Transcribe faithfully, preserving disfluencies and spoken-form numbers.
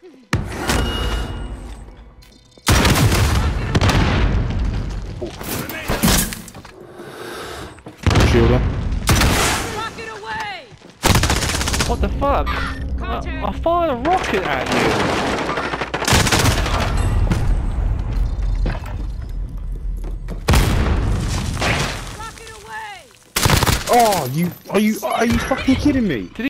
Shield him. Rocket away! What the fuck? I, I fired a rocket at you. Rocket away! Oh, you are you are you fucking kidding me? Did he